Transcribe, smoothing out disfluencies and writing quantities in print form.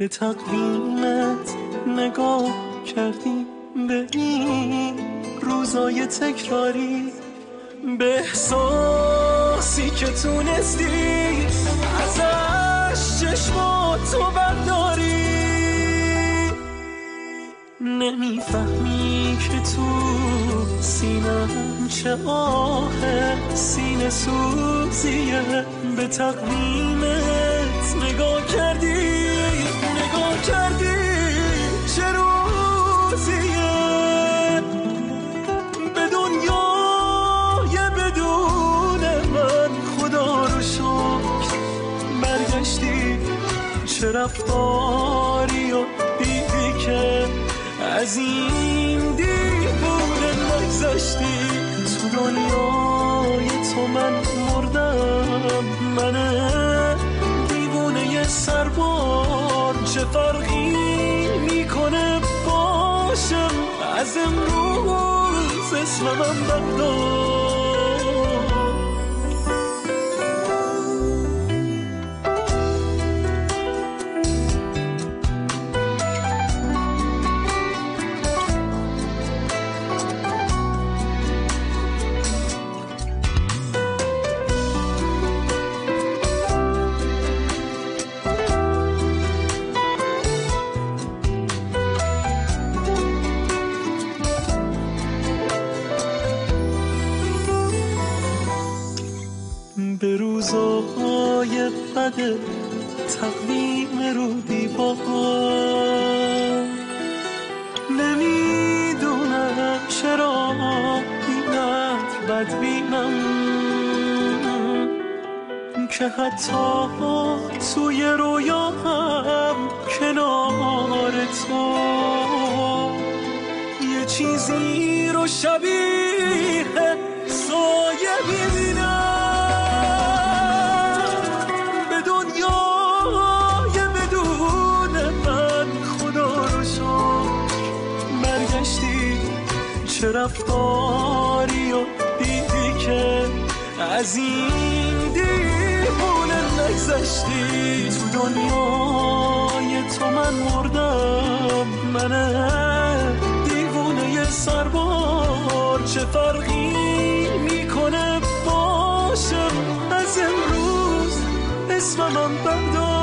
به تقویمت نگاه کردی، به این روزای تکراری، به احساسی که تونستی ازش چشماتو برداری. نمیفهمی که تو سینم چه آه سینه سوزیه، به تقویمت نگاه کردی، نگاه کردی چه روزیه، به دنیای بدون من خدا رو شکر برگشتی. چه رفتاری و دیدی که از این دیوونه نگذشتی. تو دنیای تو من مردم، من دیوونه سربار. چه فرقی میکنه باشم از امروز اسمم بردار. به روزهای بد تقویم رو دیوار، نمیدونم چرا اینقدر بدبینم که حتی توی رویاهم کنار تو یه چیزی رو شبیه سایه میبینم. چه رفتاری و دیدی که از این دیوونه نگذشتی. تو دنیای تو من مردم، من دیوونه سربار. چه فرقی میکنه باشم از امروز اسمم بردار.